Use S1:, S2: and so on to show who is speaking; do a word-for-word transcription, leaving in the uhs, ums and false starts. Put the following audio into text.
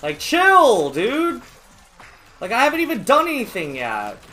S1: Like, chill, dude! Like, I haven't even done anything yet.